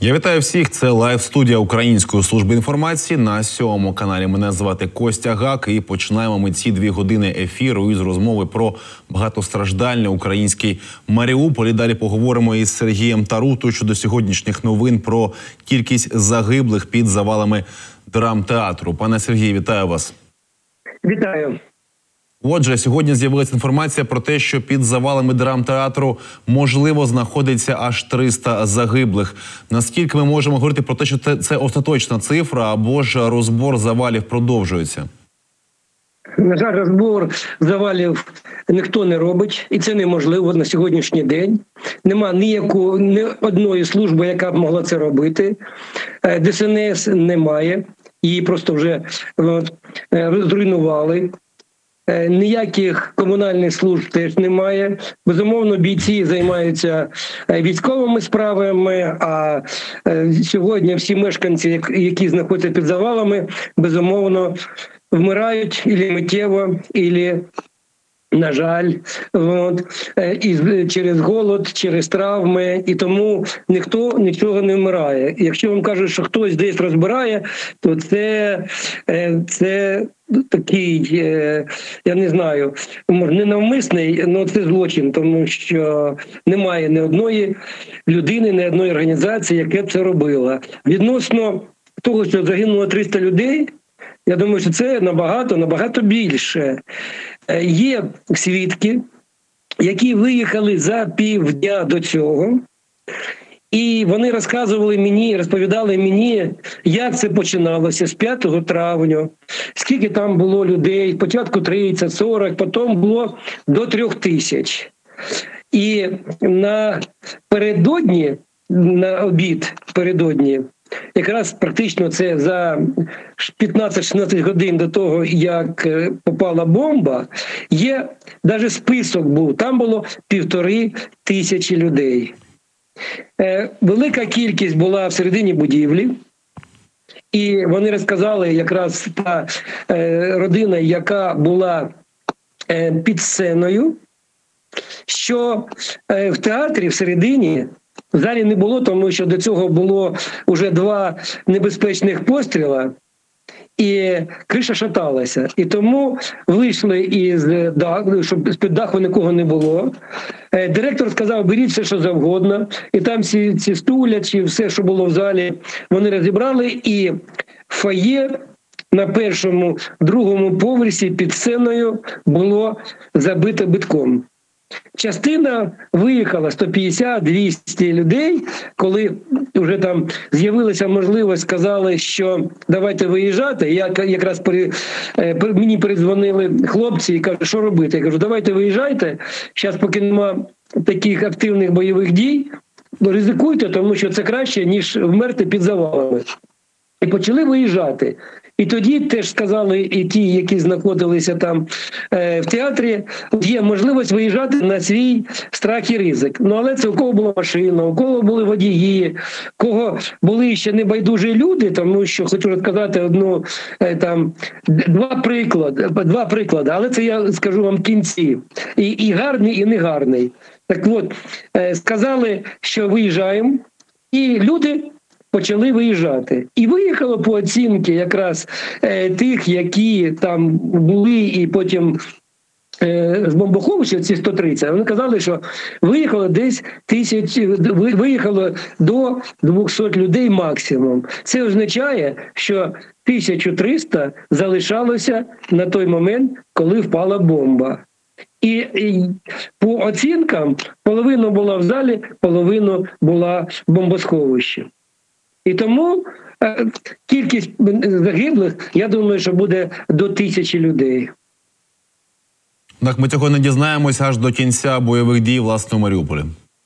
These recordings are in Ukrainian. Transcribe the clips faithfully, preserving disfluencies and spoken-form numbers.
Я вітаю всіх. Це лайв-студія Української служби інформації на сьомому каналі. Мене звати Костя Гак і починаємо ми ці дві години ефіру із розмови про багатостраждальний український Маріуполь. І далі поговоримо із Сергієм Тарутою щодо сьогоднішніх новин про кількість загиблих під завалами драмтеатру. Пане Сергію, вітаю вас. Вітаю. Отже, сьогодні з'явилася інформація про те, що під завалами драмтеатру можливо знаходиться аж триста загиблих. Наскільки ми можемо говорити про те, що це, це остаточна цифра, або ж розбор завалів продовжується? На жаль, розбор завалів ніхто не робить, і це неможливо на сьогоднішній день. Нема ніякої, ні одної служби, яка б могла це робити. Де ес ен ес немає, її просто вже от, зруйнували. Ніяких комунальних служб теж немає. Безумовно, бійці займаються військовими справами, а сьогодні всі мешканці, які знаходяться під завалами, безумовно, вмирають ілі миттєво, ілі, на жаль, от, і через голод, через травми, і тому ніхто нічого не вмирає. Якщо вам кажуть, що хтось десь розбирає, то це, це такий, я не знаю, може не навмисний, але це злочин, тому що немає ні одної людини, ні одної організації, яка б це робила. Відносно того, що загинуло триста людей, я думаю, що це набагато, набагато більше. Є свідки, які виїхали за півдня до цього, і вони розказували мені, розповідали мені, як це починалося з п'ятого травня, скільки там було людей, спочатку тридцять, сорок, потім було до трьох тисяч. І напередодні, на обід передодні, якраз практично це за п'ятнадцять-шістнадцять годин до того, як попала бомба, є навіть список був, там було півтори тисячі людей. Велика кількість була всередині будівлі, і вони розказали, якраз та родина, яка була під сценою, що в театрі всередині в залі не було, тому що до цього було вже два небезпечних постріла, і криша шаталася. І тому вийшли із даху, щоб з-під даху нікого не було. Директор сказав, беріть все, що завгодно. І там всі ці стулячі, все, що було в залі, вони розібрали. І фоє на першому, другому поверсі під сценою було забито битком. Частина виїхала, сто п'ятдесят - двісті людей, коли вже там з'явилася можливість, сказали, що давайте виїжджати. Я якраз при, мені передзвонили хлопці і кажуть, що робити. Я кажу, давайте виїжджайте, зараз поки нема таких активних бойових дій, ризикуйте, тому що це краще, ніж вмерти під завалами. І почали виїжджати. І тоді теж сказали і ті, які знаходилися там е, в театрі, є можливість виїжджати на свій страх і ризик. Ну, але це у кого була машина, у кого були водії, у кого були ще небайдужі люди, тому що хочу розказати одну, е, там, два приклади, два приклади, але це я скажу вам в кінці. І, і гарний, і негарний. Так от, е, сказали, що виїжджаємо, і люди почали виїжджати. І виїхало по оцінці якраз е, тих, які там були і потім е, з бомбосховища, ці сто тридцять, вони казали, що виїхало десь тисяч, виїхало до двохсот людей максимум. Це означає, що тисяча триста залишалося на той момент, коли впала бомба. І, і по оцінкам половина була в залі, половина була в бомбосховищі. І тому е, кількість загиблих, я думаю, що буде до тисячі людей. Так, ми цього не дізнаємося аж до кінця бойових дій, власне, у Маріуполі.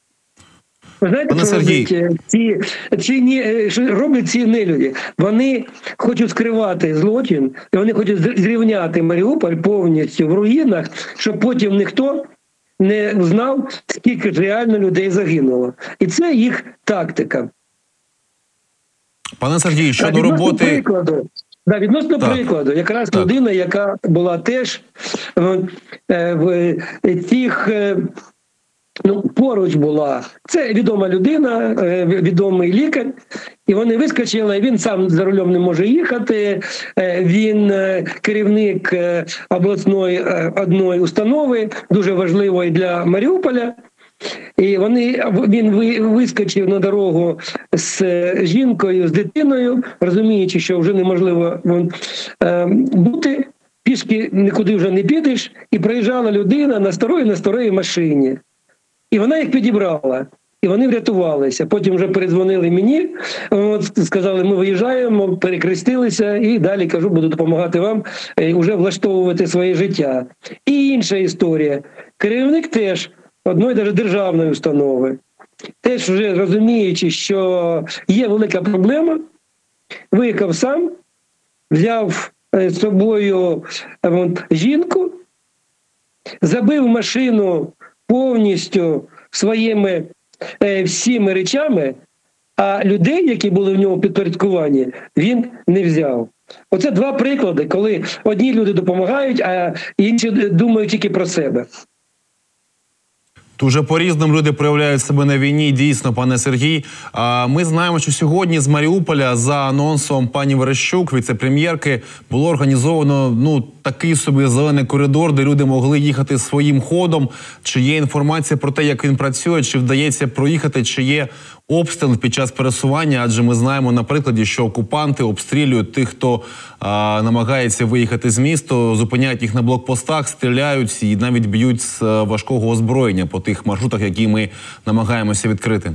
Ви знаєте, що роблять ці, ці ні, що роблять ці нелюді? Вони хочуть скривати злочин, і вони хочуть зрівняти Маріуполь повністю в руїнах, щоб потім ніхто не знав, скільки ж реально людей загинуло. І це їх тактика. Пане Сергію, щодо роботи... Прикладу, да, відносно так. прикладу, якраз так. людина, яка була теж е, в тих е, ну, поруч була. Це відома людина, е, відомий лікар. І вони вискочили, він сам за рулем не може їхати, е, він е, керівник е, обласної е, одної установи, дуже важливої для Маріуполя. І вони, він вискочив на дорогу з жінкою, з дитиною, розуміючи, що вже неможливо е, бути, пішки нікуди вже не підеш, і приїжджала людина на старої, на старої машині. І вона їх підібрала. І вони врятувалися. Потім вже передзвонили мені, от, сказали, ми виїжджаємо, перекрестилися, і далі, кажу, буду допомагати вам е, вже влаштовувати своє життя. І інша історія. Керівник теж одної навіть державної установи, теж вже розуміючи, що є велика проблема, виїхав сам, взяв з собою от, жінку, забив машину повністю своїми е, всіми речами, а людей, які були в ньому підпорядкуванні, він не взяв. Оце два приклади, коли одні люди допомагають, а інші думають тільки про себе. Дуже по-різному люди проявляють себе на війні, дійсно, пане Сергій. Ми знаємо, що сьогодні з Маріуполя за анонсом пані Верещук, віце-прем'єрки, було організовано ну такий собі зелений коридор, де люди могли їхати своїм ходом. Чи є інформація про те, як він працює, чи вдається проїхати, чи є обстріл під час пересування? Адже ми знаємо на прикладі, що окупанти обстрілюють тих, хто а, намагається виїхати з міста, зупиняють їх на блокпостах, стріляють і навіть б'ють з важкого озброєння по тих маршрутах, які ми намагаємося відкрити.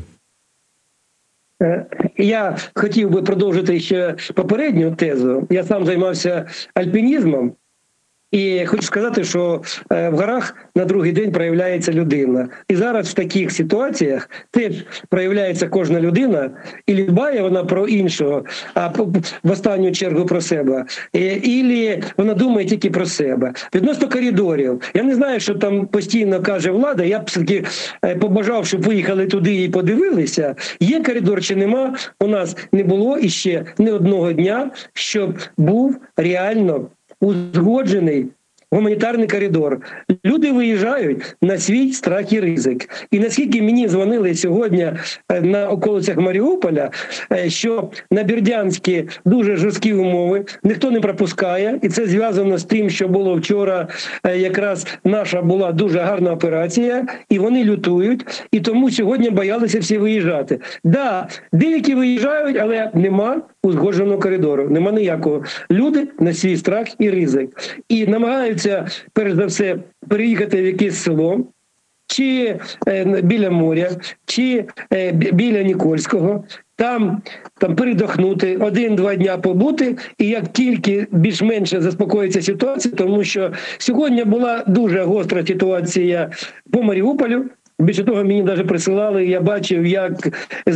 Я хотів би продовжити ще попередню тезу. Я сам займався альпінізмом. І хочу сказати, що в горах на другий день проявляється людина. І зараз в таких ситуаціях теж проявляється кожна людина, і дбає вона про іншого, а в останню чергу про себе. І вона думає тільки про себе. Відносно коридорів, я не знаю, що там постійно каже влада, я б все-таки побажав, щоб виїхали туди і подивилися. Є коридор чи нема, у нас не було іще ні одного дня, щоб був реально узгоджений гуманітарний коридор. Люди виїжджають на свій страх і ризик. І наскільки мені дзвонили сьогодні на околицях Маріуполя, що на Бердянській дуже жорсткі умови, ніхто не пропускає, і це зв'язано з тим, що було вчора, якраз наша була дуже гарна операція, і вони лютують, і тому сьогодні боялися всі виїжджати. Да, деякі виїжджають, але нема узгодженого коридору, нема ніякого. Люди на свій страх і ризик. І намагаються, перш за все, переїхати в якесь село, чи е, біля моря, чи е, біля Нікольського, там, там передохнути, один-два дня побути, і як тільки більш-менше заспокоїться ситуація, тому що сьогодні була дуже гостра ситуація по Маріуполю. Більше того, мені навіть присилали, я бачив, як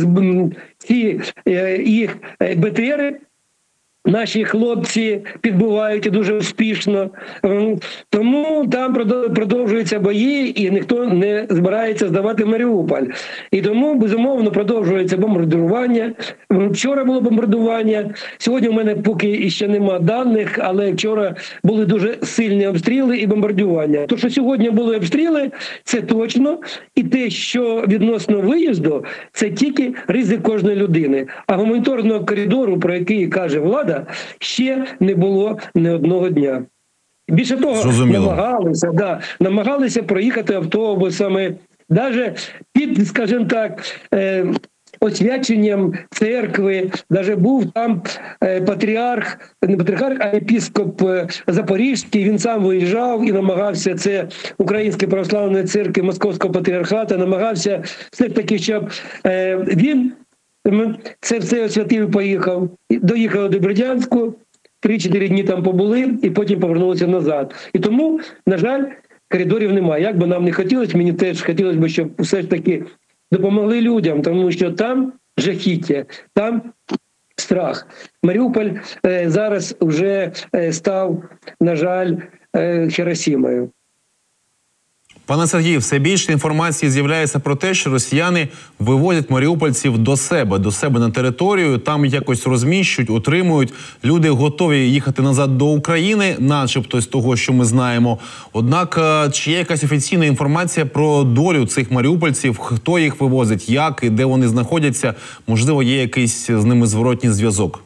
ці їх Б Т Ери наші хлопці підбувають і дуже успішно. Тому там продовжуються бої, і ніхто не збирається здавати Маріуполь. І тому, безумовно, продовжується бомбардування. Вчора було бомбардування. Сьогодні у мене поки ще нема даних, але вчора були дуже сильні обстріли і бомбардування. То, що сьогодні були обстріли, це точно. І те, що відносно виїзду, це тільки ризик кожної людини. А гуманітарного коридору, про який каже влада, ще не було ні одного дня. Більше того, Зрозуміло. намагалися, да, намагалися проїхати автобусами, навіть під, скажімо так, е, освяченням церкви, навіть був там е, патріарх, не патріарх, а епіскоп е, Запорізький, він сам виїжджав і намагався, це Української православної церкви Московського патріархату, намагався все ж таки, щоб е, він це все освятив і поїхав. Доїхали до Бердянську, три-чотири дні там побули і потім повернулися назад. І тому, на жаль, коридорів немає. Як би нам не хотілося, мені теж хотілося б, щоб все ж таки допомогли людям, тому що там жахіття, там страх. Маріуполь е, зараз вже е, став, на жаль, е, Хіросімою. Пане Сергію, все більше інформації з'являється про те, що росіяни вивозять маріупольців до себе, до себе на територію, там якось розміщують, утримують. Люди готові їхати назад до України, начебто з того, що ми знаємо. Однак, чи є якась офіційна інформація про долю цих маріупольців, хто їх вивозить, як і де вони знаходяться? Можливо, є якийсь з ними зворотній зв'язок?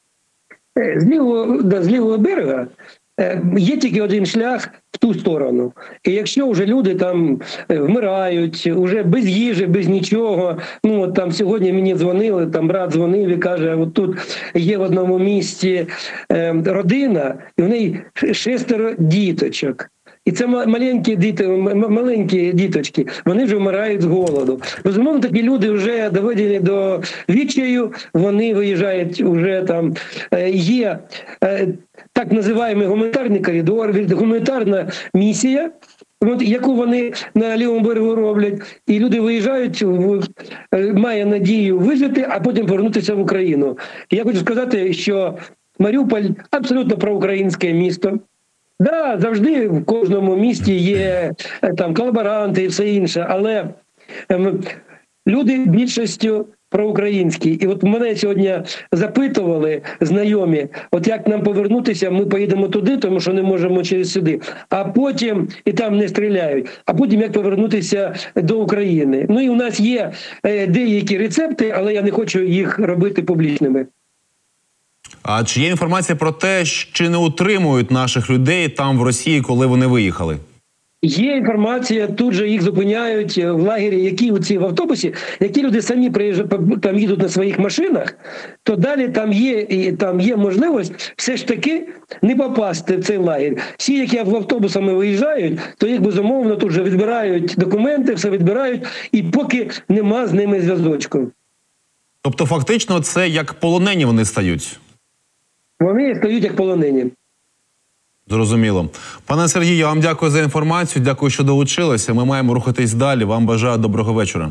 З лівого, да, з лівого берега є тільки один шлях в ту сторону. І якщо вже люди там вмирають, вже без їжі, без нічого, ну от там сьогодні мені дзвонили, там брат дзвонив і каже, от тут є в одному місті е, родина, і в неї шестеро діточок. І це маленькі діти, маленькі діточки, вони вже вмирають з голоду. Безумовно, такі люди вже доведені до відчаю, вони виїжджають, вже там є так називаємо гуманітарний коридор, гуманітарна місія, яку вони на лівому берегу роблять, і люди виїжджають, має надію вижити, а потім повернутися в Україну. І я хочу сказати, що Маріуполь абсолютно проукраїнське місто. Да, завжди в кожному місті є там колаборанти і все інше, але ем, люди більшістю проукраїнські. І от мене сьогодні запитували знайомі, от як нам повернутися, ми поїдемо туди, тому що не можемо через сюди, а потім, і там не стріляють, а потім як повернутися до України. Ну і у нас є е, деякі рецепти, але я не хочу їх робити публічними. А чи є інформація про те, що не утримують наших людей там в Росії, коли вони виїхали? Є інформація, тут же їх зупиняють в лагері, які у ці в автобусі, які люди самі приїжджають, там їдуть на своїх машинах, то далі там є, і там є можливість все ж таки не попасти в цей лагерь. Всі, які автобусами виїжджають, то їх безумовно тут же відбирають документи, все відбирають, і поки нема з ними зв'язочку. Тобто фактично це як полонені вони стають? Вони стають як полонені. Зрозуміло. Пане Сергію, я вам дякую за інформацію, дякую, що долучилися. Ми маємо рухатись далі. Вам бажаю доброго вечора.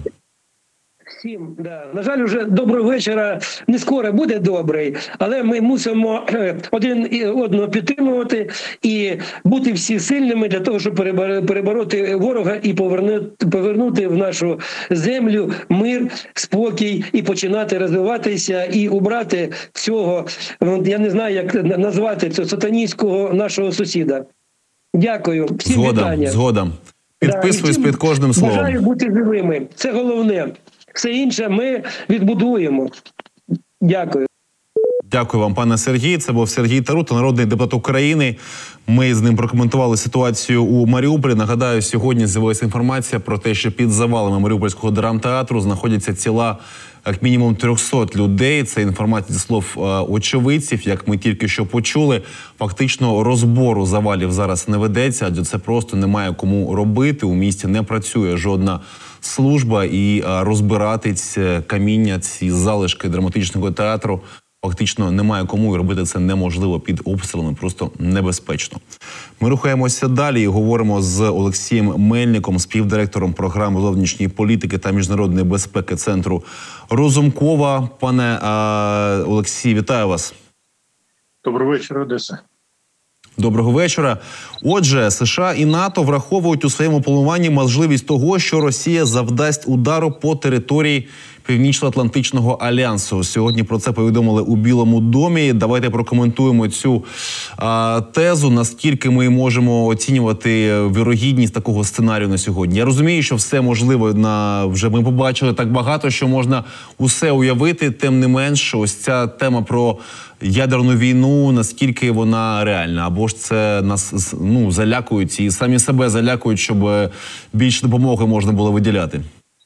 Всім, да. На жаль, вже доброго вечора не скоро буде добрий, але ми мусимо один одного підтримувати і бути всі сильними для того, щоб перебороти ворога і повернути, повернути в нашу землю мир, спокій і починати розвиватися і убрати цього, я не знаю, як назвати цього сатаністського нашого сусіда. Дякую. Всім згодом, вітання. Згодом. Підписуюсь да, під кожним словом. Бажаю бути живими. Це головне. Все інше ми відбудуємо. Дякую. Дякую вам, пане Сергій. Це був Сергій Тарута, народний депутат України. Ми з ним прокоментували ситуацію у Маріуполі. Нагадаю, сьогодні з'явилася інформація про те, що під завалами Маріупольського драмтеатру знаходяться тіла як мінімум трьохсот людей. Це інформація зі слов очевидців, як ми тільки що почули. Фактично розбору завалів зараз не ведеться, адже це просто немає кому робити. У місті не працює жодна служба, і розбирати ці каміння, ці залишки драматичного театру фактично немає кому, і робити це неможливо під обстрілами, просто небезпечно. Ми рухаємося далі і говоримо з Олексієм Мельником, співдиректором програми зовнішньої політики та міжнародної безпеки Центру Розумкова. Пане а, Олексій, вітаю вас. Доброго вечора, Одеса. Доброго вечора. Отже, США і НАТО враховують у своєму плануванні можливість того, що Росія завдасть удару по території Північно-Атлантичного альянсу. Сьогодні про це повідомили у Білому домі. Давайте прокоментуємо цю а, тезу, наскільки ми можемо оцінювати вірогідність такого сценарію на сьогодні. Я розумію, що все можливо, на вже ми побачили так багато, що можна усе уявити. Тим не менш, ось ця тема про ядерну війну, наскільки вона реальна, або ж це нас ну залякують і самі себе залякують, щоб більше допомоги можна було виділяти.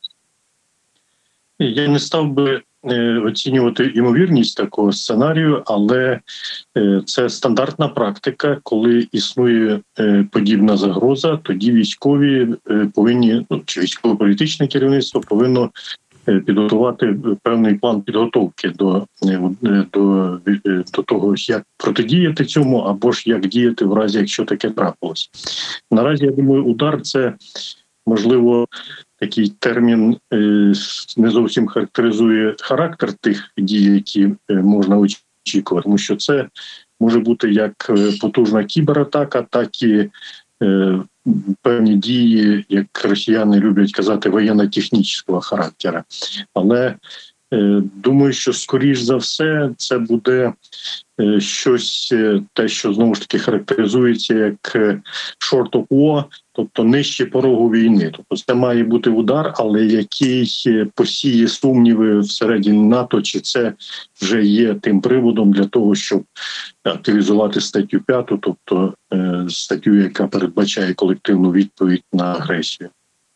Я не став би е, оцінювати ймовірність такого сценарію, але е, це стандартна практика, коли існує е, подібна загроза, тоді військові е, повинні, ну, чи військово-політичне керівництво повинно е, підготувати певний план підготовки до, е, до, е, до того, як протидіяти цьому, або ж як діяти в разі, якщо таке трапилось. Наразі, я думаю, удар – це, можливо, такий термін не зовсім характеризує характер тих дій, які можна очікувати, тому що це може бути як потужна кібератака, так і е, певні дії, як росіяни люблять казати, воєнно-технічного характеру. Але е, думаю, що скоріш за все це буде е, щось, е, те, що знову ж таки характеризується як е, short of war, тобто нижче порогу війни. Тобто це має бути удар, але який е, посіє сумніви всередині НАТО, чи це вже є тим приводом для того, щоб активізувати статтю п'яту, тобто е, статтю, яка передбачає колективну відповідь на агресію.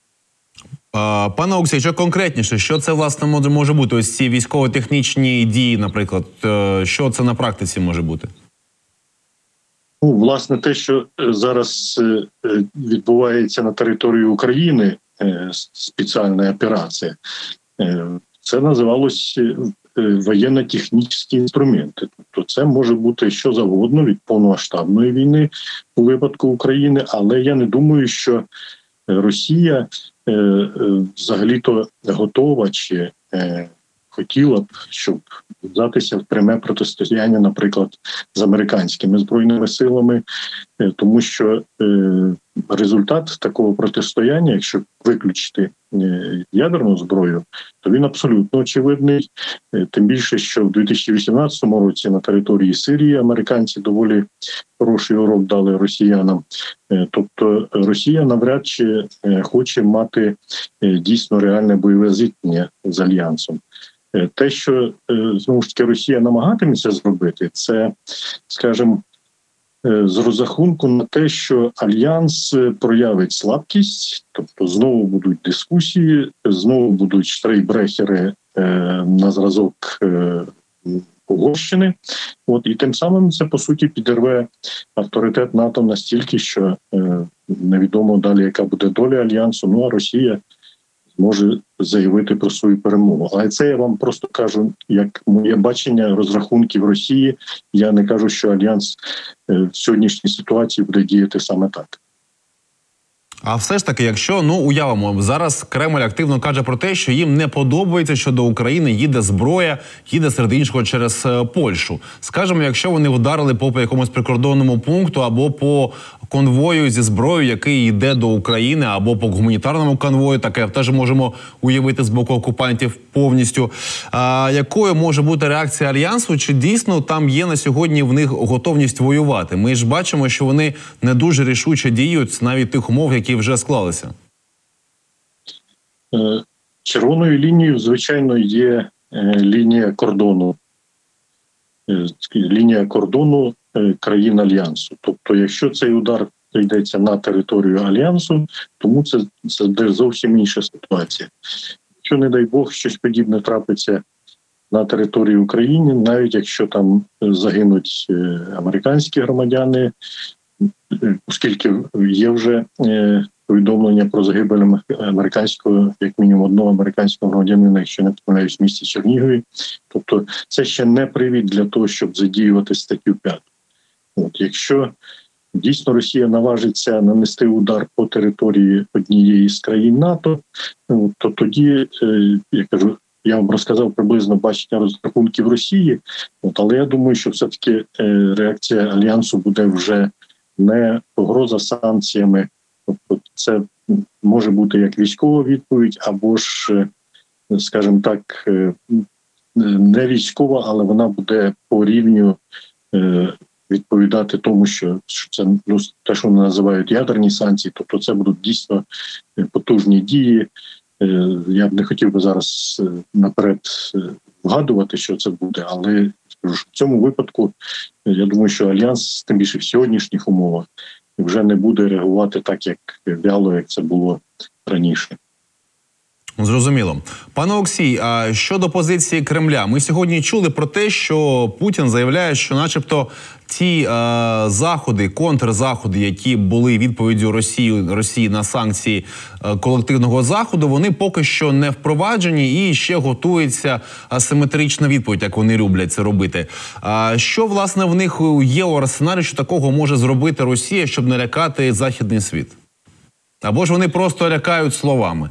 А, пане Олексій, що конкретніше, що це, власне, може, може бути? Ось ці військово-технічні дії, наприклад, е, що це на практиці може бути? Ну, власне, те, що зараз е, відбувається на території України, е, спеціальна операція, е, це називалось воєнно-технічні інструменти. Тобто це може бути що завгодно від повномасштабної війни у випадку України, але я не думаю, що Росія е, е, взагалі-то готова чи е, хотіла б, щоб вдатися в пряме протистояння, наприклад, з американськими збройними силами, е, тому що е, результат такого протистояння, якщо виключити е, ядерну зброю, то він абсолютно очевидний. Е, тим більше, що в дві тисячі вісімнадцятому році на території Сирії американці доволі хороший урок дали росіянам. Е, тобто Росія навряд чи е, хоче мати е, дійсно реальне бойове зіткнення з Альянсом. Е, те, що е, знову ж таки Росія намагатиметься зробити, це, скажімо, з розрахунку на те, що Альянс проявить слабкість, тобто знову будуть дискусії, знову будуть штрейкбрехери е, на зразок е, Угорщини. От, і тим самим це, по суті, підірве авторитет НАТО настільки, що е, невідомо далі, яка буде доля Альянсу, ну а Росія може заявити про свою перемогу. Але це я вам просто кажу, як моє бачення розрахунків Росії. Я не кажу, що Альянс в сьогоднішній ситуації буде діяти саме так. А все ж таки, якщо, ну, уявимо, зараз Кремль активно каже про те, що їм не подобається, що до України їде зброя, їде серед іншого через Польщу. Скажімо, якщо вони вдарили по якомусь прикордонному пункту або по конвою зі зброєю, який йде до України, або по гуманітарному конвою, таке теж можемо уявити з боку окупантів повністю. А якою може бути реакція Альянсу? Чи дійсно там є на сьогодні в них готовність воювати? Ми ж бачимо, що вони не дуже рішуче діють навіть тих умов, які вже склалися. Червоною лінією, звичайно, є лінія кордону. Лінія кордону країн Альянсу. Тобто, якщо цей удар прийдеться на територію Альянсу, тому це, це буде зовсім інша ситуація. Якщо, не дай Бог, щось подібне трапиться на території України, навіть якщо там загинуть американські громадяни, оскільки є вже повідомлення про загибель американського, як мінімум одного американського громадянина, якщо не помиляюсь, в місті Чернігові. Тобто це ще не привід для того, щоб задіювати статтю п'яту. От, якщо дійсно Росія наважиться нанести удар по території однієї з країн НАТО, то тоді, я кажу, я вам розказав приблизно бачення розрахунків Росії, от, але я думаю, що все-таки реакція Альянсу буде вже не погроза санкціями. Тобто це може бути як військова відповідь, або ж, скажімо так, не військова, але вона буде по рівню відповідати тому, що, що це, ну, те, що вони називають ядерні санкції, тобто це будуть дійсно потужні дії. Я б не хотів би зараз наперед вгадувати, що це буде, але в цьому випадку я думаю, що Альянс, тим більше в сьогоднішніх умовах, вже не буде реагувати так, як вяло, як це було раніше. Зрозуміло. Пане Олексій, а щодо позиції Кремля, ми сьогодні чули про те, що Путін заявляє, що начебто ті е, заходи, контрзаходи, які були відповіддю Росії, Росії на санкції е, колективного заходу, вони поки що не впроваджені і ще готується асиметрична відповідь, як вони люблять це робити. А що, власне, в них є у арсеналі, що такого може зробити Росія, щоб не лякати західний світ? Або ж вони просто лякають словами?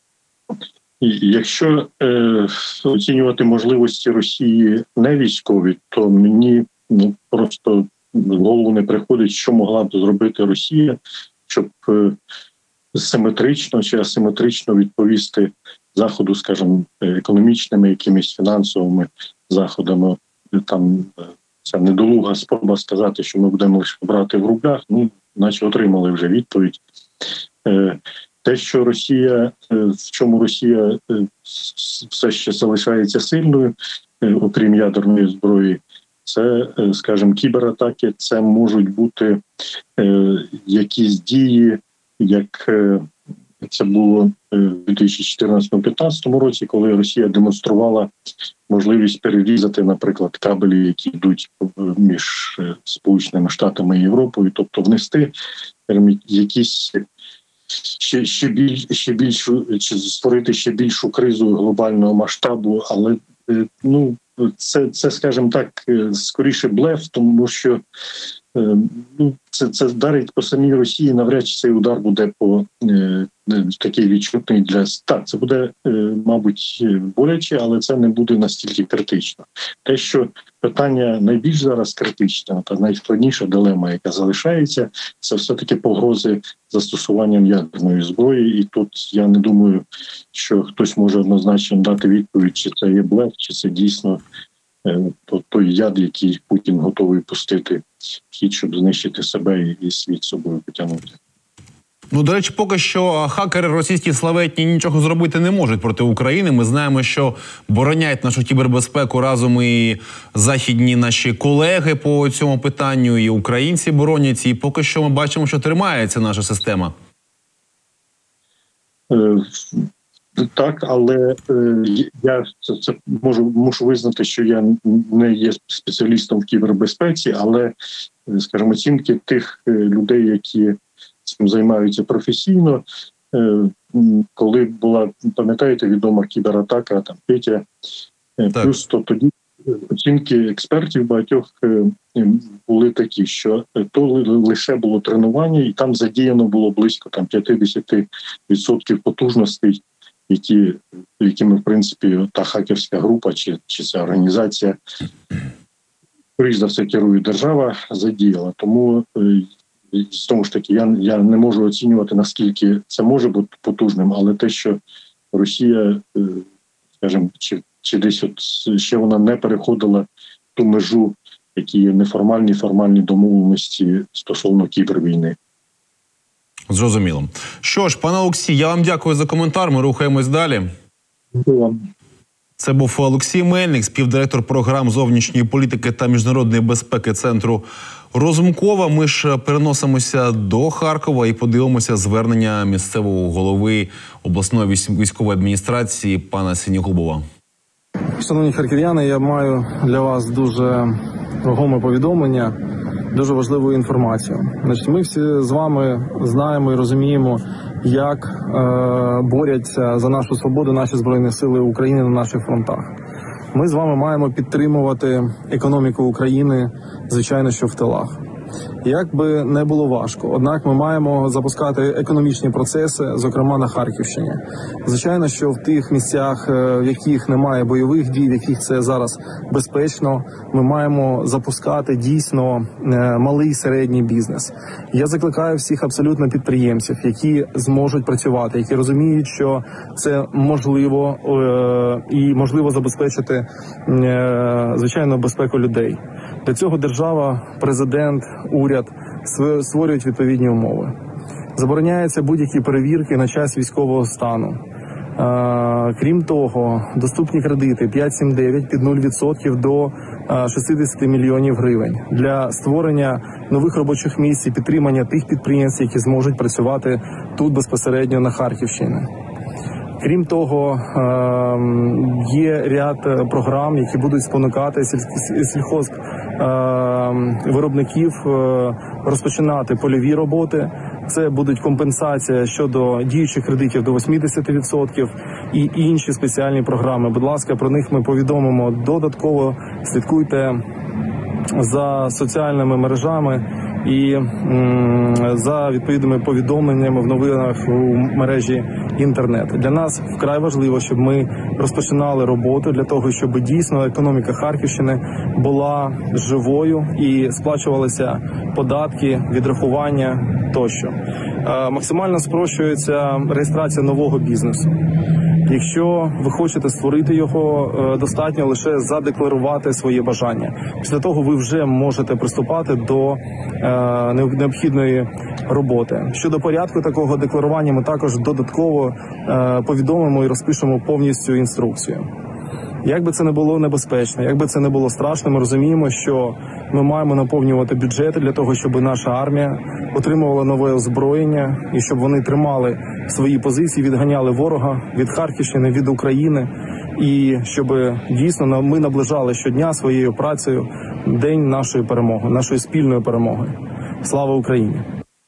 Якщо е, оцінювати можливості Росії не військові, то мені ну, просто в голову не приходить, що могла б зробити Росія, щоб симетрично чи асиметрично відповісти заходу, скажімо, економічними, якимись фінансовими заходами. Там ця недолуга спроба сказати, що ми будемо лише брати в рублях, ну, наче отримали вже відповідь. Те, що Росія, в чому Росія все ще залишається сильною, окрім ядерної зброї, це, скажімо, кібератаки, це можуть бути якісь дії, як це було в дві тисячі чотирнадцятому-п'ятнадцятому році, коли Росія демонструвала можливість перерізати, наприклад, кабелі, які йдуть між Сполученими Штатами і Європою, тобто внести якісь ще, ще, біль, ще більшу, чи створити ще більшу кризу глобального масштабу, але ну, це, це, скажімо так, скоріше блеф, тому що ну, це, це вдарить по самій Росії, навряд чи цей удар буде по е, такий відчутний для... Так, це буде, е, мабуть, боляче, але це не буде настільки критично. Те, що питання найбільш зараз критичне, та найскладніша дилема, яка залишається, це все-таки погрози застосуванням ядерної зброї. І тут я не думаю, що хтось може однозначно дати відповідь, чи це є блеф, чи це дійсно То, той яд, який Путін готовий пустити в хід, щоб знищити себе і світ собою потягнути. Ну, до речі, поки що хакери російські славетні нічого зробити не можуть проти України. Ми знаємо, що бороняють нашу кібербезпеку разом і західні наші колеги по цьому питанню, і українці боронять, і поки що ми бачимо, що тримається наша система. Е, Так, але е, я це, це можу мушу визнати, що я не є спеціалістом в кібербезпеці, але, скажімо, оцінки тих людей, які цим займаються професійно, е, коли була, пам'ятаєте, відома кібератака, там Петя, е, плюс то тоді оцінки експертів багатьох е, були такі, що то лише було тренування, і там задіяно було близько там п'ятдесят відсотків потужностей, які, якими, в принципі, та хакерська група чи, чи ця організація, перш за все, керує держава, задіяла. Тому, знову ж таки, я, я не можу оцінювати, наскільки це може бути потужним, але те, що Росія, скажімо, чи, чи десь от ще вона не переходила ту межу, які є неформальні, формальні домовленості стосовно кібервійни. Зрозуміло. Що ж, пане Олексій, я вам дякую за коментар. Ми рухаємось далі. Дякую. Це був Олексій Мельник, співдиректор програм зовнішньої політики та міжнародної безпеки Центру Розумкова. Ми ж переносимося до Харкова і подивимося звернення місцевого голови обласної військової адміністрації пана Синігубова. Шановні харків'яни, я маю для вас дуже вагоме повідомлення, дуже важливу інформацію. Значить, ми всі з вами знаємо і розуміємо, як е, борються за нашу свободу наші Збройні Сили України на наших фронтах. Ми з вами маємо підтримувати економіку України, звичайно, що в тилах. Як би не було важко, однак ми маємо запускати економічні процеси, зокрема на Харківщині. Звичайно, що в тих місцях, в яких немає бойових дій, в яких це зараз безпечно, ми маємо запускати дійсно малий і середній бізнес. Я закликаю всіх абсолютно підприємців, які зможуть працювати, які розуміють, що це можливо і можливо забезпечити, звичайно, безпеку людей. Для цього держава, президент, уряд створюють відповідні умови. Забороняються будь-які перевірки на час військового стану. Крім того, доступні кредити п'ять сім дев'ять під нуль відсотків до шістдесят мільйонів гривень для створення нових робочих місць і підтримання тих підприємств, які зможуть працювати тут безпосередньо на Харківщині. Крім того, є ряд програм, які будуть спонукати сільхозвиробників розпочинати польові роботи. Це будуть компенсація щодо діючих кредитів до вісімдесят відсотків і інші спеціальні програми. Будь ласка, про них ми повідомимо додатково. Слідкуйте за соціальними мережами і м, за відповідними повідомленнями в новинах у мережі інтернет. Для нас вкрай важливо, щоб ми розпочинали роботу для того, щоб дійсно економіка Харківщини була живою і сплачувалися податки, відрахування тощо. Е, максимально спрощується реєстрація нового бізнесу. Якщо ви хочете створити його, достатньо лише задекларувати своє бажання. Після того ви вже можете приступати до необхідної роботи. Щодо порядку такого декларування, ми також додатково повідомимо і розпишемо повністю інструкцію. Як би це не було небезпечно, як би це не було страшно, ми розуміємо, що ми маємо наповнювати бюджети для того, щоб наша армія отримувала нове озброєння і щоб вони тримали свої позиції, відганяли ворога від Харківщини, від України, і щоб дійсно ми наближали щодня своєю працею день нашої перемоги, нашої спільної перемоги. Слава Україні!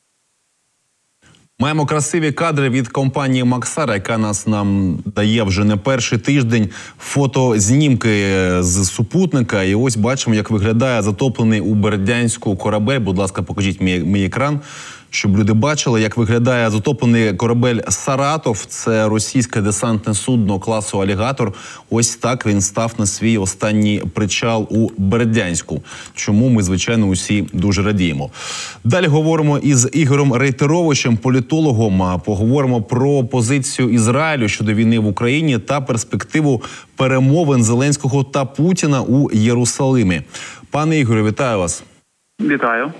Маємо красиві кадри від компанії «Максара», яка нас нам дає вже не перший тиждень фотознімки з супутника. І ось бачимо, як виглядає затоплений у Бердянську корабель. Будь ласка, покажіть мій, мій екран, щоб люди бачили, як виглядає затоплений корабель «Саратов». Це російське десантне судно класу «Алігатор». Ось так він став на свій останній причал у Бердянську. Чому ми, звичайно, усі дуже радіємо. Далі говоримо із Ігорем Рейтеровичем, політологом. Поговоримо про позицію Ізраїлю щодо війни в Україні та перспективу перемовин Зеленського та Путіна у Єрусалимі. Пане Ігорю, вітаю вас. Вітаю.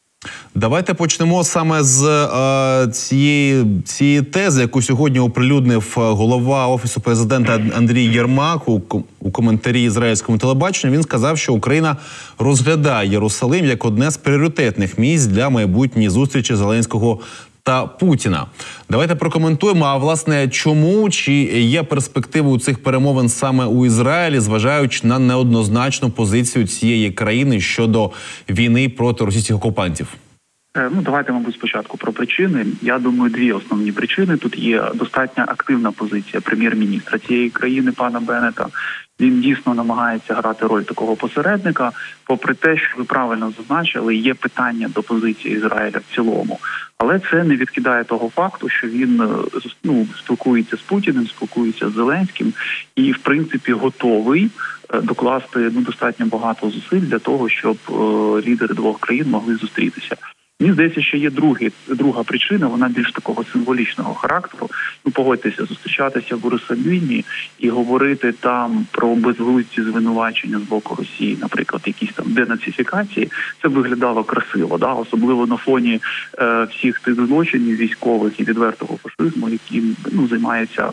Давайте почнемо саме з е, цієї, цієї тези, яку сьогодні оприлюднив голова Офісу президента Андрій Єрмак у, у коментарі ізраїльському телебаченню. Він сказав, що Україна розглядає Єрусалим як одне з пріоритетних місць для майбутньої зустрічі Зеленського та Путіна. Давайте прокоментуємо, а власне, чому, чи є перспективи у цих перемовин саме у Ізраїлі, зважаючи на неоднозначну позицію цієї країни щодо війни проти російських окупантів? Ну, давайте, мабуть, спочатку про причини. Я думаю, дві основні причини. Тут є достатньо активна позиція прем'єр-міністра цієї країни, пана Беннета. Він дійсно намагається грати роль такого посередника, попри те, що ви правильно зазначили, є питання до позиції Ізраїля в цілому. Але це не відкидає того факту, що він ну, спілкується з Путіним, спілкується з Зеленським і, в принципі, готовий докласти ну, достатньо багато зусиль для того, щоб е, лідери двох країн могли зустрітися. Мені здається, що є другий, друга причина, вона більш такого символічного характеру. Ну, погодьтеся, зустрічатися в Єрусалимі і говорити там про безглузді звинувачення з боку Росії, наприклад, якісь там денацифікації, це виглядало красиво, да? Особливо на фоні е, всіх тих злочинів військових і відвертого фашизму, яким ну, займається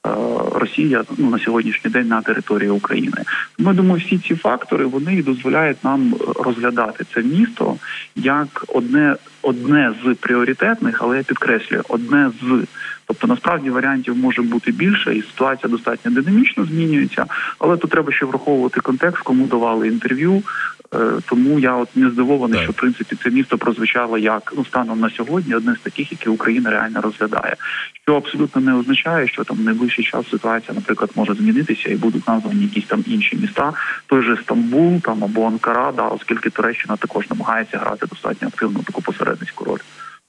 Росія ну, на сьогоднішній день на території України. Тому, я думаю, всі ці фактори, вони дозволяють нам розглядати це місто як одне, одне з пріоритетних, але я підкреслюю, одне з. Тобто, насправді, варіантів може бути більше, і ситуація достатньо динамічно змінюється, але тут треба ще враховувати контекст, кому давали інтерв'ю, тому я от не здивований, так. що, в принципі, це місто прозвучало як, ну, станом на сьогодні, одне з таких, які Україна реально розглядає. Що абсолютно не означає, що там в найближчий час ситуація, наприклад, може змінитися і будуть названі якісь там інші міста, той же Стамбул там або Анкара, да, оскільки Туреччина також намагається грати достатньо активну таку посередницьку роль.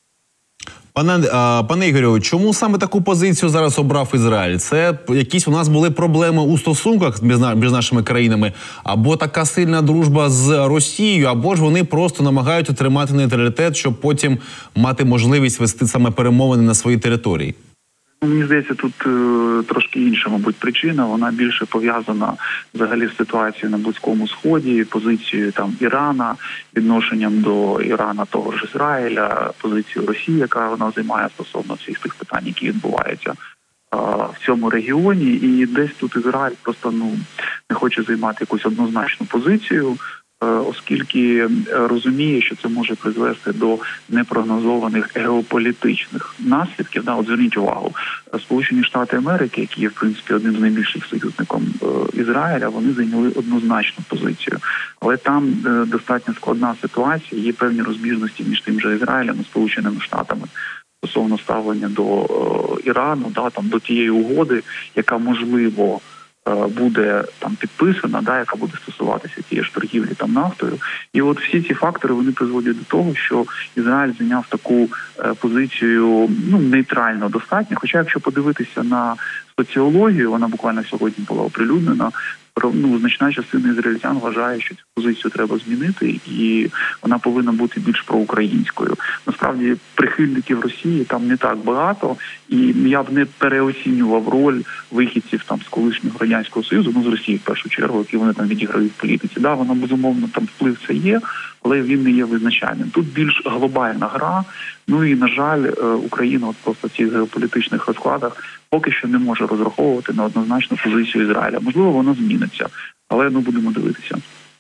Пане, пане Ігорю, чому саме таку позицію зараз обрав Ізраїль? Це якісь у нас були проблеми у стосунках між нашими країнами, або така сильна дружба з Росією, або ж вони просто намагаються тримати нейтралітет, щоб потім мати можливість вести саме перемовини на своїй території? Мені здається, тут е, трошки інша, мабуть, причина. Вона більше пов'язана взагалі з ситуацією на Близькому Сході, позицією там Ірана, відношенням до Ірана того ж Ізраїля, позицією Росії, яка вона займає стосовно всіх тих питань, які відбуваються е, в цьому регіоні. І десь тут Ізраїль просто ну не хоче займати якусь однозначну позицію, оскільки розуміє, що це може призвести до непрогнозованих геополітичних наслідків. Да, от зверніть увагу, Сполучені Штати Америки, які є, в принципі, одним з найбільших союзником Ізраїля, вони зайняли однозначну позицію. Але там достатньо складна ситуація, є певні розбіжності між тим же Ізраїлем і Сполученими Штатами стосовно ставлення до Ірану, да, там, до тієї угоди, яка, можливо, буде там підписана, да, яка буде стосуватися тієї ж торгівлі там нафтою. І от всі ці фактори, вони призводять до того, що Ізраїль зайняв таку позицію, ну, нейтрально достатньо. Хоча, якщо подивитися на соціологію, вона буквально сьогодні була оприлюднена, ну, значна частина ізраїльтян вважає, що цю позицію треба змінити, і вона повинна бути більш проукраїнською. Насправді, прихильників Росії там не так багато, і я б не переоцінював роль вихідців там з колишнього Радянського Союзу, ну, з Росії в першу чергу, які вони там відіграють в політиці. Да, вона, безумовно, там вплив це є, але він не є визначальним. Тут більш глобальна гра, ну і, на жаль, Україна от просто в цих геополітичних розкладах поки що не може розраховувати на однозначну позицію Ізраїля. Можливо, воно зміниться, але ми будемо дивитися.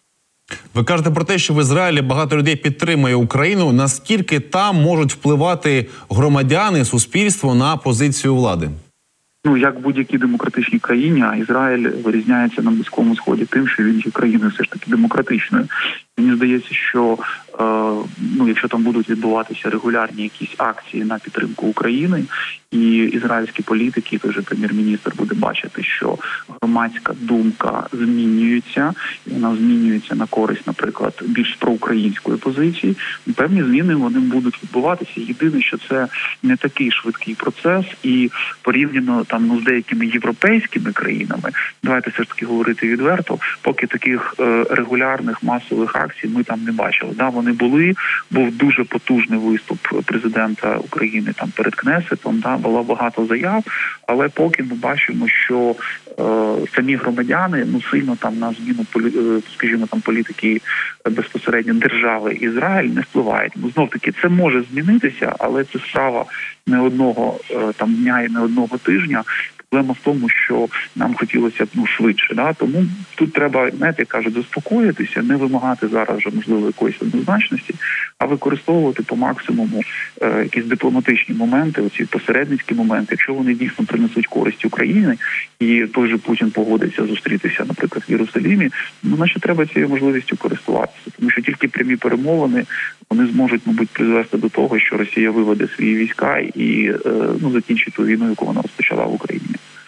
Ви кажете про те, що в Ізраїлі багато людей підтримує Україну. Наскільки там можуть впливати громадяни, суспільство на позицію влади? Ну, як в будь-якій демократичній країні, а Ізраїль вирізняється на Близькому Сході тим, що він є країною все ж таки демократичною. Мені здається, що е, ну, якщо там будуть відбуватися регулярні якісь акції на підтримку України, і ізраїльські політики, той же прем'єр-міністр буде бачити, що громадська думка змінюється, і вона змінюється на користь, наприклад, більш проукраїнської позиції, певні зміни вони будуть відбуватися. Єдине, що це не такий швидкий процес, і порівняно там ну, з деякими європейськими країнами, давайте все ж таки говорити відверто, поки таких е, регулярних масових акцій ми там не бачили. Да, вони були, був дуже потужний виступ президента України там перед Кнесетом, да, було багато заяв, але поки ми бачимо, що е, самі громадяни ну сильно там на зміну полі, скажімо, там політики безпосередньо держави Ізраїль не впливають. Ну, знов таки це може змінитися, але це справа не одного е, там дня і не одного тижня. Проблема в тому, що нам хотілося б ну, швидше. Да? Тому тут треба, знаєте, як кажуть, заспокоїтися, не вимагати зараз вже, можливо, якоїсь однозначності, а використовувати по максимуму е, якісь дипломатичні моменти, оці посередницькі моменти. Якщо вони дійсно принесуть користь Україні, і той же Путін погодиться зустрітися, наприклад, в Єрусалимі, ну, значить, треба цією можливістю користуватися. Тому що тільки прямі перемовини, вони зможуть, мабуть, призвести до того, що Росія виведе свої війська і е, ну, закінчить ту війну, яку вона розпочала в Україні.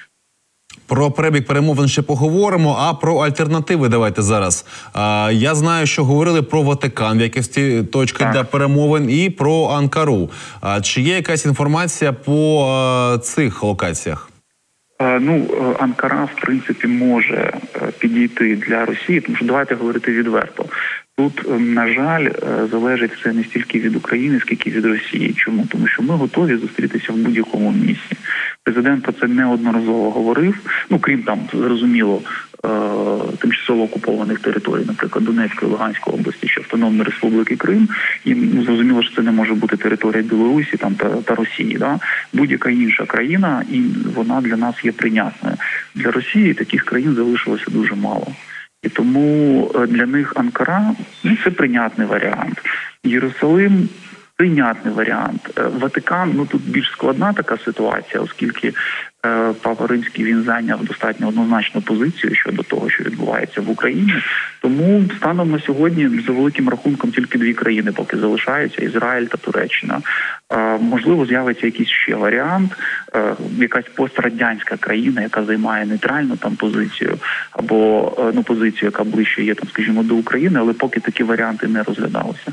Про перебіг перемовин ще поговоримо, а про альтернативи давайте зараз. А, я знаю, що говорили про Ватикан в якості точки так. для перемовин і про Анкару. А, чи є якась інформація по а, цих локаціях? А, ну, Анкара, в принципі, може підійти для Росії, тому що давайте говорити відверто. Тут, на жаль, залежить все не стільки від України, скільки від Росії. Чому? Тому що ми готові зустрітися в будь-якому місці. Президент про це неодноразово говорив, ну, крім там, зрозуміло, тимчасово окупованих територій, наприклад, Донецької, Луганської області, чи Автономної Республіки Крим, і ну, зрозуміло, що це не може бути територія Білорусі там, та, та Росії. Да? Будь-яка інша країна, і вона для нас є прийнятною. Для Росії таких країн залишилося дуже мало. І тому для них Анкара ну, – це прийнятний варіант. Єрусалим – прийнятний варіант. Ватикан, ну тут більш складна така ситуація, оскільки е, Папа Римський, він зайняв достатньо однозначну позицію щодо того, що відбувається в Україні. Тому станом на сьогодні, за великим рахунком, тільки дві країни поки залишаються – Ізраїль та Туреччина. Е, можливо, з'явиться якийсь ще варіант, е, якась пострадянська країна, яка займає нейтральну там позицію, або е, ну, позицію, яка ближче є, там, скажімо, до України, але поки такі варіанти не розглядалися.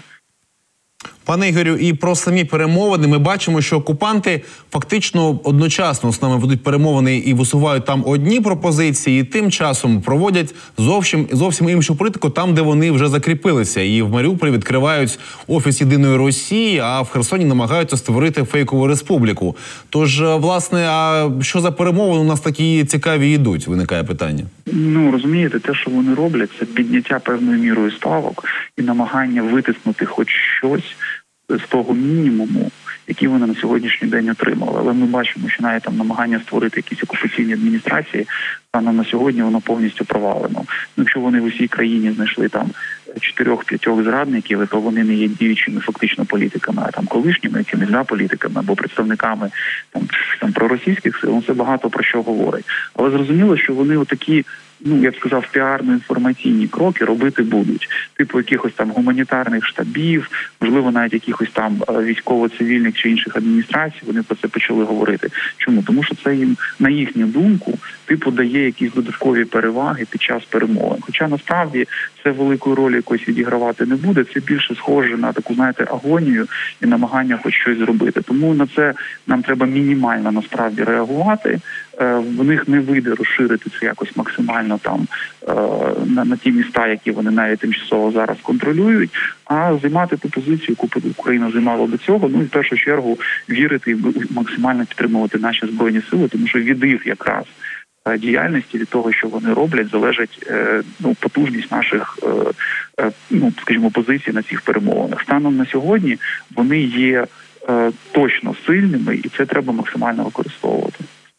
Пане Ігорю, і про самі перемовини ми бачимо, що окупанти фактично одночасно з нами ведуть перемовини і висувають там одні пропозиції, і тим часом проводять зовсім, зовсім іншу політику там, де вони вже закріпилися. І в Маріуполі відкривають офіс Єдиної Росії, а в Херсоні намагаються створити фейкову республіку. Тож, власне, а що за перемовини у нас такі цікаві йдуть, виникає питання? Ну, розумієте, те, що вони роблять, це підняття певною мірою ставок і намагання витиснути хоч щось з того мінімуму, який вони на сьогоднішній день отримали. Але ми бачимо, що навіть там намагання створити якісь окупаційні адміністрації, станом на сьогодні воно повністю провалено. Якщо вони в усій країні знайшли там чотирьох-п'ятьох зрадників, то вони не є діючими фактично політиками, а там колишніми якимись да, політиками або представниками там, там проросійських сил, це багато про що говорить. Але зрозуміло, що вони отакі ну, я б сказав, піарно-інформаційні кроки робити будуть. Типу якихось там гуманітарних штабів, можливо, навіть якихось там військово-цивільних чи інших адміністрацій, вони про це почали говорити. Чому? Тому що це їм, на їхню думку, типу дає якісь додаткові переваги під час перемовин. Хоча насправді це великої ролі якось відігравати не буде, це більше схоже на таку, знаєте, агонію і намагання хоч щось зробити. Тому на це нам треба мінімально насправді реагувати. В них не вийде розширити це якось максимально там на, на ті міста, які вони навіть тимчасово зараз контролюють, а займати ту позицію, яку Україна займала до цього, ну і в першу чергу вірити і максимально підтримувати наші Збройні Сили, тому що від їх якраз діяльності, від того, що вони роблять, залежить ну, потужність наших, ну, скажімо, позицій на цих перемовинах. Станом на сьогодні вони є точно сильними, і це треба максимально використовувати.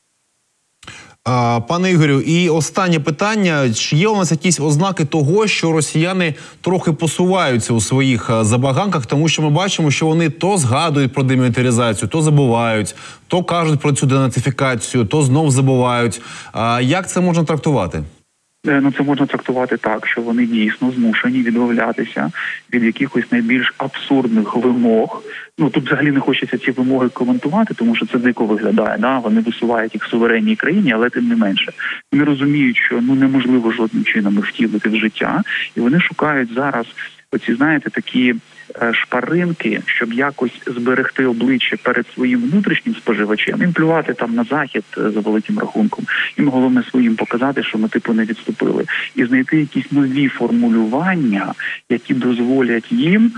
Пане Ігорю, і останнє питання. Чи є у нас якісь ознаки того, що росіяни трохи посуваються у своїх забаганках, тому що ми бачимо, що вони то згадують про демілітаризацію, то забувають, то кажуть про цю денацифікацію, то знов забувають. Як це можна трактувати? Ну, це можна трактувати так, що вони дійсно змушені відмовлятися від якихось найбільш абсурдних вимог. Ну, тут взагалі не хочеться ці вимоги коментувати, тому що це дико виглядає. Да? Вони висувають їх в суверенній країні, але тим не менше. Вони розуміють, що ну неможливо жодним чином їх втілити в життя, і вони шукають зараз оці, знаєте, такі шпаринки, щоб якось зберегти обличчя перед своїм внутрішнім споживачем, їм плювати там на захід за великим рахунком. Їм головне своїм показати, що ми типу не відступили. І знайти якісь нові формулювання, які дозволять їм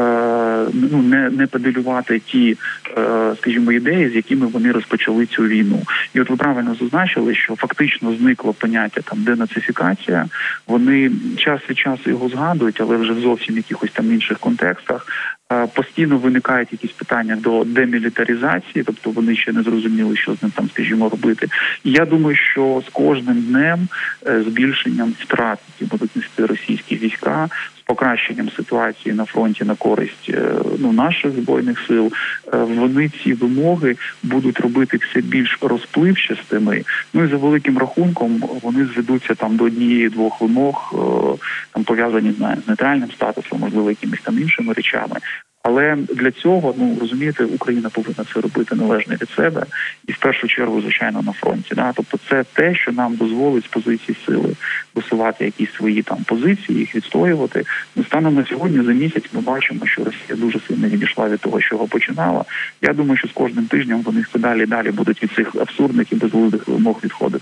е, ну, не, не педалювати ті, е, скажімо, ідеї, з якими вони розпочали цю війну. І от ви правильно зазначили, що фактично зникло поняття там денацифікація. Вони час від часу його згадують, але вже в зовсім якихось там інших контекстах. Постійно виникають якісь питання до демілітаризації, тобто вони ще не зрозуміли, що з ним там, скажімо, робити. І я думаю, що з кожним днем збільшенням втрат, які будуть нести російські війська, з покращенням ситуації на фронті на користь ну, наших Збройних сил, вони ці вимоги будуть робити все більш розпливчастими. Ну і за великим рахунком вони зведуться там до однієї-двох вимог, там пов'язані, знаю, з нейтральним статусом, можливо, якимись там іншими речами. Але для цього, ну, розумієте, Україна повинна це робити належно від себе і в першу чергу, звичайно, на фронті. Да? Тобто це те, що нам дозволить з позиції сили висувати якісь свої там позиції, їх відстоювати. Ну, станом на сьогодні за місяць ми бачимо, що Росія дуже сильно відійшла від того, з чого починала. Я думаю, що з кожним тижнем вони все далі і далі будуть від цих абсурдних і безглуздих вимог відходити.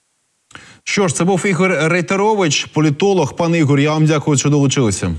Що ж, це був Ігор Рейтерович, політолог. Пане Ігор, я вам дякую, що долучилися.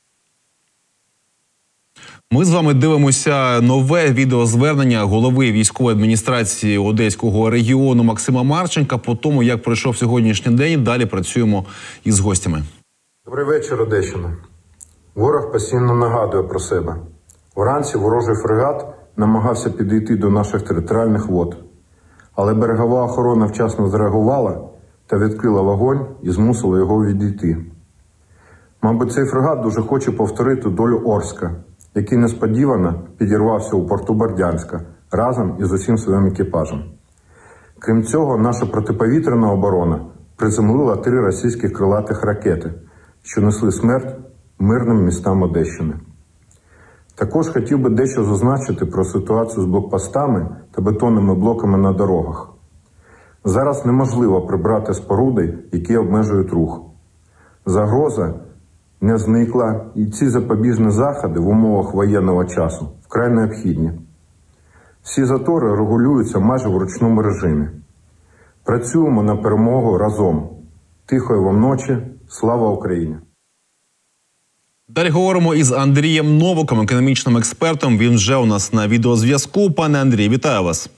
Ми з вами дивимося нове відеозвернення голови військової адміністрації Одеського регіону Максима Марченка по тому, як пройшов сьогоднішній день. Далі працюємо із гостями. Добрий вечір, Одещина. Ворог постійно нагадує про себе. Вранці ворожий фрегат намагався підійти до наших територіальних вод. Але берегова охорона вчасно зреагувала та відкрила вогонь і змусила його відійти. Мабуть, цей фрегат дуже хоче повторити долю Орська, який несподівано підірвався у порту Бердянська разом із усім своїм екіпажем. Крім цього, наша протиповітряна оборона приземлила три російських крилатих ракети, що несли смерть мирним містам Одещини. Також хотів би дещо зазначити про ситуацію з блокпостами та бетонними блоками на дорогах. Зараз неможливо прибрати споруди, які обмежують рух. Загроза не зникла, і ці запобіжні заходи в умовах воєнного часу вкрай необхідні. Всі затори регулюються майже в ручному режимі. Працюємо на перемогу разом. Тихої вам ночі. Слава Україні! Далі говоримо із Андрієм Новиком, економічним експертом. Він вже у нас на відеозв'язку. Пане Андрій, вітаю вас.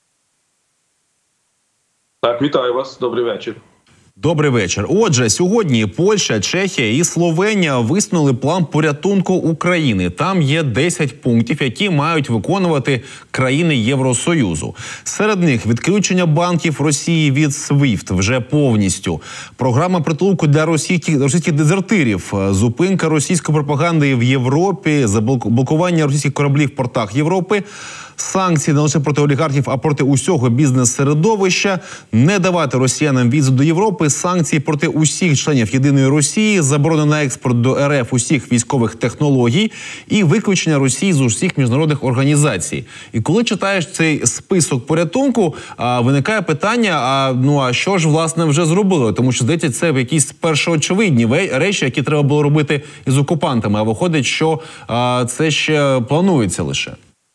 Так, вітаю вас. Добрий вечір. Добрий вечір. Отже, сьогодні Польща, Чехія і Словенія висунули план порятунку України. Там є десять пунктів, які мають виконувати країни Євросоюзу. Серед них відключення банків Росії від свіфт вже повністю, програма притулку для російських, російських дезертирів, зупинка російської пропаганди в Європі, заблокування російських кораблів в портах Європи, санкції не лише проти олігархів, а проти усього бізнес-середовища, не давати росіянам візу до Європи, санкції проти усіх членів Єдиної Росії, заборона на експорт до РФ усіх військових технологій і виключення Росії з усіх міжнародних організацій. І коли читаєш цей список порятунку, виникає питання, а, ну, а що ж, власне, вже зробили? Тому що, здається, це якісь першоочевидні речі, які треба було робити із окупантами, а виходить, що а, це ще планується лише.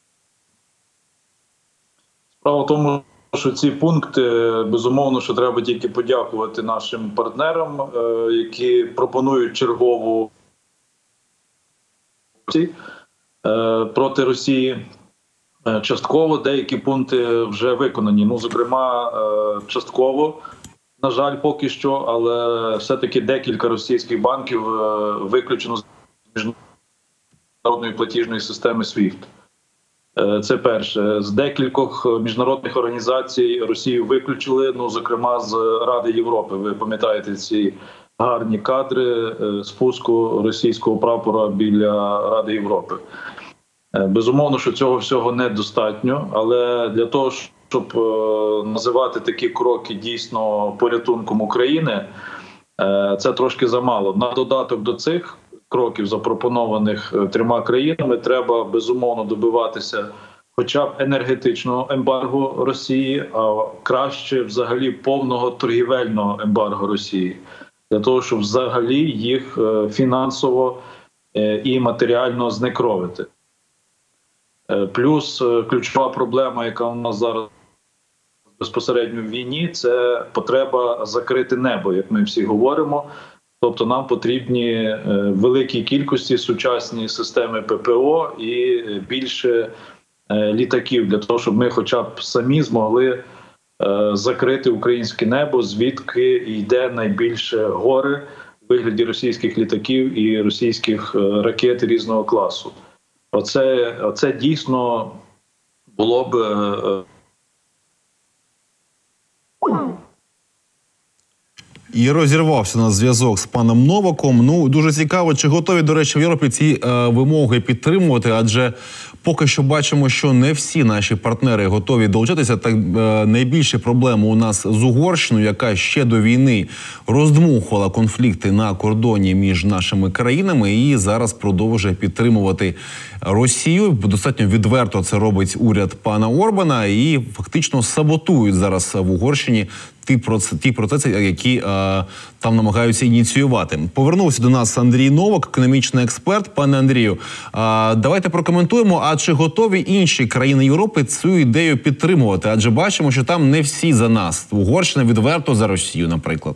Справа в тому, що ці пункти, безумовно, що треба тільки подякувати нашим партнерам, які пропонують чергову проти Росії. Частково деякі пункти вже виконані. Ну, зокрема, частково, на жаль, поки що, але все-таки декілька російських банків виключено з міжнародної платіжної системи свіфт. Це перше. З декількох міжнародних організацій Росію виключили, ну, зокрема, з Ради Європи. Ви пам'ятаєте ці гарні кадри спуску російського прапора біля Ради Європи. Безумовно, що цього всього недостатньо, але для того, щоб називати такі кроки дійсно порятунком України, це трошки замало. На додаток до цих кроків, запропонованих трьома країнами, треба безумовно добиватися хоча б енергетичного ембарго Росії, а краще взагалі повного торгівельного ембарго Росії, для того, щоб взагалі їх фінансово і матеріально знекровити. Плюс ключова проблема, яка у нас зараз безпосередньо в війні, це потреба закрити небо, як ми всі говоримо. Тобто нам потрібні великі кількості сучасні системи ППО і більше літаків для того, щоб ми хоча б самі змогли закрити українське небо, звідки йде найбільше гори в вигляді російських літаків і російських ракет різного класу. Оце, оце дійсно було б... І розірвався на зв'язок з паном Новаком. Ну, дуже цікаво, чи готові, до речі, в Європі ці е, вимоги підтримувати, адже поки що бачимо, що не всі наші партнери готові долучатися. Так, е, найбільші проблеми у нас з Угорщиною, яка ще до війни роздмухувала конфлікти на кордоні між нашими країнами і зараз продовжує підтримувати Росію. Достатньо відверто це робить уряд пана Орбана і фактично саботують зараз в Угорщині ті процеси, ті процеси, які е, там намагаються ініціювати. Повернувся до нас Андрій Новак, економічний експерт. Пане Андрію, е, давайте прокоментуємо, а чи готові інші країни Європи цю ідею підтримувати? Адже бачимо, що там не всі за нас. Угорщина відверто за Росію, наприклад.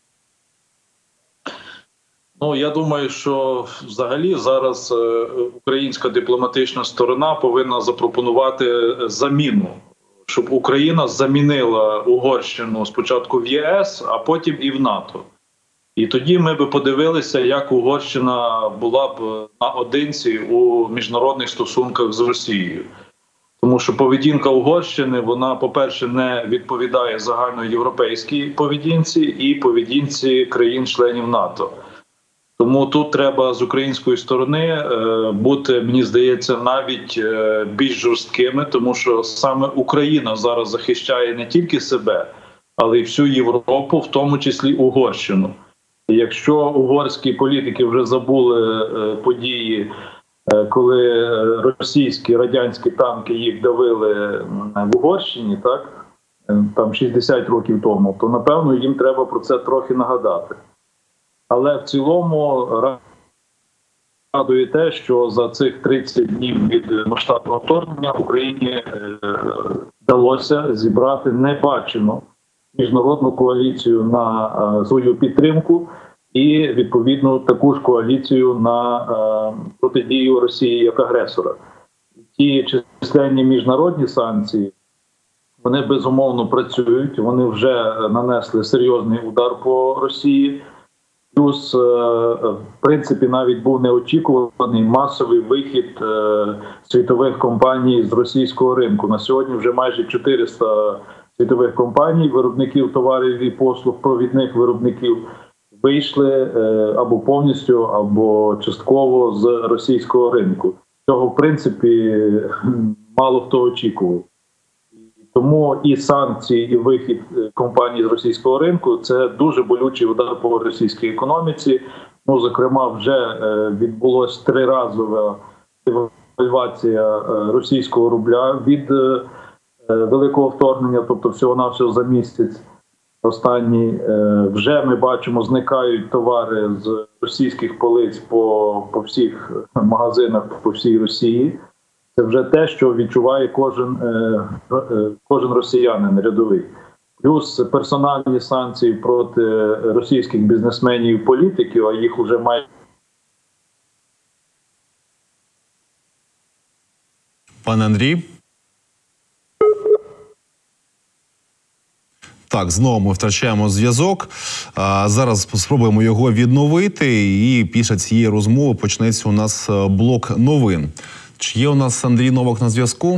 Ну, я думаю, що взагалі зараз українська дипломатична сторона повинна запропонувати заміну, щоб Україна замінила Угорщину спочатку в ЄС, а потім і в НАТО. І тоді ми б подивилися, як Угорщина була б наодинці у міжнародних стосунках з Росією. Тому що поведінка Угорщини, вона, по-перше, не відповідає загальноєвропейській поведінці і поведінці країн-членів НАТО. Тому тут треба з української сторони бути, мені здається, навіть більш жорсткими, тому що саме Україна зараз захищає не тільки себе, але й всю Європу, в тому числі Угорщину. І якщо угорські політики вже забули події, коли російські, радянські танки їх давили в Угорщині, так, там шістдесят років тому, то, напевно, їм треба про це трохи нагадати. Але в цілому радує те, що за цих тридцять днів від масштабного вторгнення Україні вдалося зібрати небачену міжнародну коаліцію на свою підтримку і, відповідно, таку ж коаліцію на протидію Росії як агресора. Ті численні міжнародні санкції, вони безумовно працюють, вони вже нанесли серйозний удар по Росії. Плюс, в принципі, навіть був неочікуваний масовий вихід світових компаній з російського ринку. На сьогодні вже майже чотириста світових компаній, виробників товарів і послуг, провідних виробників, вийшли або повністю, або частково з російського ринку. Цього, в принципі, мало хто очікував. Тому і санкції, і вихід компаній з російського ринку – це дуже болючий удар по російській економіці. Ну, зокрема, вже відбулось триразова девальвація російського рубля від великого вторгнення, тобто всього-навсього за місяць. Останній вже ми бачимо, зникають товари з російських полиць по, по всіх магазинах по всій Росії. Це вже те, що відчуває кожен, кожен росіянин рядовий. Плюс персональні санкції проти російських бізнесменів і політиків, а їх вже має. Пане Андрій? Так, знову ми втрачаємо зв'язок. Зараз спробуємо його відновити, і після цієї розмови почнеться у нас блок новин. Чи є у нас Андрій Новак на зв'язку?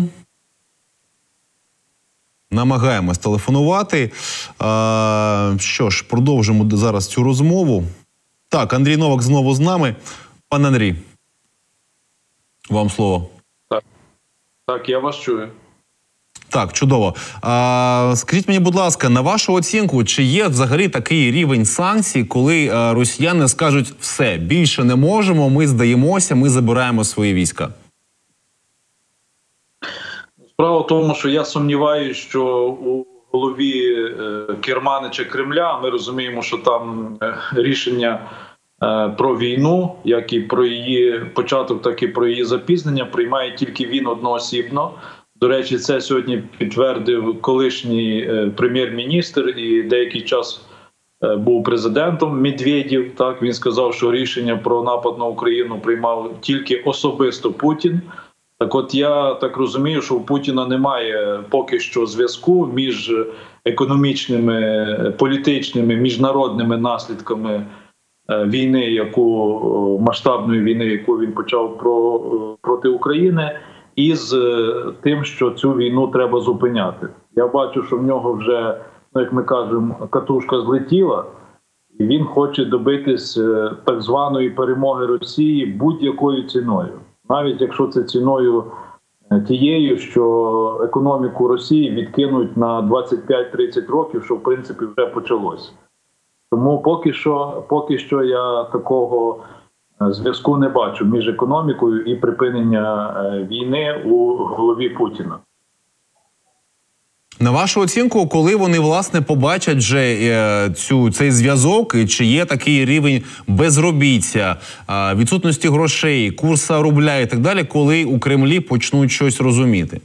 Намагаємось телефонувати. А, що ж, продовжимо зараз цю розмову. Так, Андрій Новак знову з нами. Пане Андрій, вам слово. Так, так, я вас чую. Так, чудово. А, скажіть мені, будь ласка, на вашу оцінку, чи є взагалі такий рівень санкцій, коли а, росіяни скажуть, все, більше не можемо, ми здаємося, ми забираємо свої війська? Справа в тому, що я сумніваюся, що у голові е, керманича Кремля, ми розуміємо, що там е, рішення е, про війну, як і про її початок, так і про її запізнення, приймає тільки він одноосібно. До речі, це сьогодні підтвердив колишній е, прем'єр-міністр і деякий час е, був президентом Медведєв. Так, він сказав, що рішення про напад на Україну приймав тільки особисто Путін. Так от я так розумію, що у Путіна немає поки що зв'язку між економічними, політичними, міжнародними наслідками війни, яку масштабної війни, яку він почав про, проти України, і з тим, що цю війну треба зупиняти. Я бачу, що в нього вже, ну, як ми кажемо, катушка злетіла, і він хоче добитись так званої перемоги Росії будь-якою ціною. Навіть якщо це ціною тією, що економіку Росії відкинуть на двадцять п'ять тридцять років, що в принципі вже почалося. Тому поки що, поки що я такого зв'язку не бачу між економікою і припинення війни у голові Путіна. На вашу оцінку, коли вони, власне, побачать вже е, цю, цей зв'язок, і чи є такий рівень безробіття, е, відсутності грошей, курсу рубля і так далі, коли у Кремлі почнуть щось розуміти?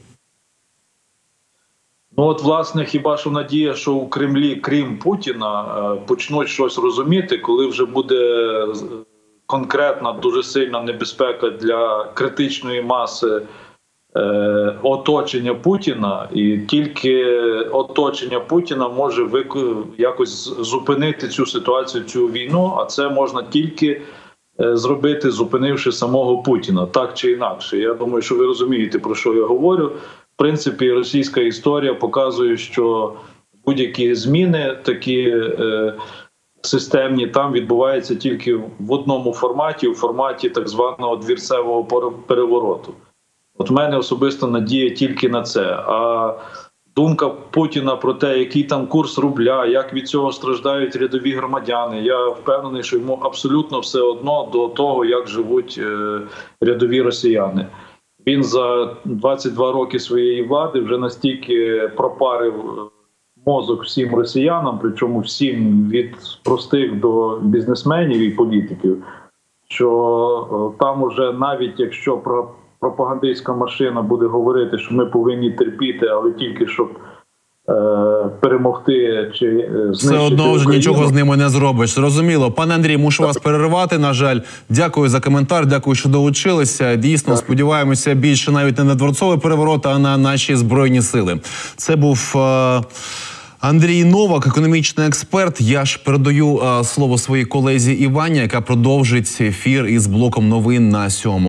Ну от, власне, хіба що надія, що у Кремлі, крім Путіна, е, почнуть щось розуміти, коли вже буде конкретна, дуже сильна небезпека для критичної маси оточення Путіна, і тільки оточення Путіна може якось зупинити цю ситуацію, цю війну, а це можна тільки зробити, зупинивши самого Путіна, так чи інакше. Я думаю, що ви розумієте, про що я говорю. В принципі, російська історія показує, що будь-які зміни такі е, системні там відбуваються тільки в одному форматі, у форматі так званого двірцевого перевороту. От в мене особисто надія тільки на це. А думка Путіна про те, який там курс рубля, як від цього страждають рядові громадяни, я впевнений, що йому абсолютно все одно до того, як живуть е, рядові росіяни. Він за двадцять два роки своєї влади вже настільки пропарив мозок всім росіянам, причому всім від простих до бізнесменів і політиків, що е, там уже навіть якщо про пропагандистська машина буде говорити, що ми повинні терпіти, але тільки щоб е, перемогти чи знищити все одно вже Україну. Нічого з ними не зробиш. Зрозуміло. Пане Андрій, мушу вас перервати, на жаль. Дякую за коментар, дякую, що долучилися. Дійсно, так. Сподіваємося більше навіть не на дворцовий переворот, а на наші Збройні сили. Це був е, Андрій Новак, економічний експерт. Я ж передаю е, слово своїй колезі Івані, яка продовжить ефір із блоком новин на сьому.